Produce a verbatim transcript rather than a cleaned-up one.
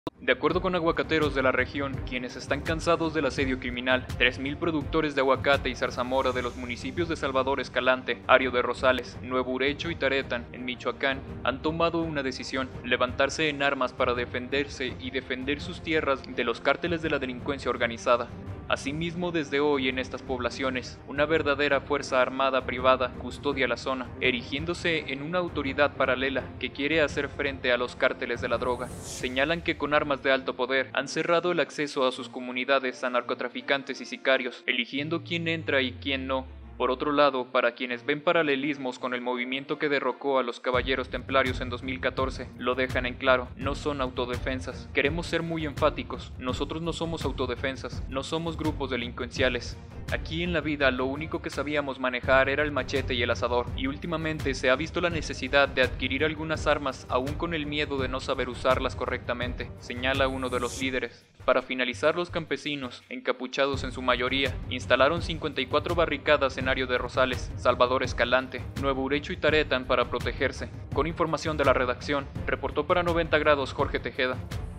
De acuerdo con aguacateros de la región, quienes están cansados del asedio criminal, tres mil productores de aguacate y zarzamora de los municipios de Salvador Escalante, Ario de Rosales, Nuevo Urecho y Taretán, en Michoacán, han tomado una decisión: levantarse en armas para defenderse y defender sus tierras de los cárteles de la delincuencia organizada. Asimismo, desde hoy en estas poblaciones, una verdadera fuerza armada privada custodia la zona, erigiéndose en una autoridad paralela que quiere hacer frente a los cárteles de la droga. Señalan que con armas de alto poder han cerrado el acceso a sus comunidades a narcotraficantes y sicarios, eligiendo quién entra y quién no. Por otro lado, para quienes ven paralelismos con el movimiento que derrocó a los caballeros templarios en dos mil catorce, lo dejan en claro: no son autodefensas. Queremos ser muy enfáticos: nosotros no somos autodefensas, no somos grupos delincuenciales. Aquí en la vida lo único que sabíamos manejar era el machete y el asador, y últimamente se ha visto la necesidad de adquirir algunas armas aún con el miedo de no saber usarlas correctamente, señala uno de los líderes. Para finalizar, los campesinos, encapuchados en su mayoría, instalaron cincuenta y cuatro barricadas en Ario de Rosales, Salvador Escalante, Nuevo Urecho y Taretán para protegerse. Con información de la redacción, reportó para noventa grados Jorge Tejeda.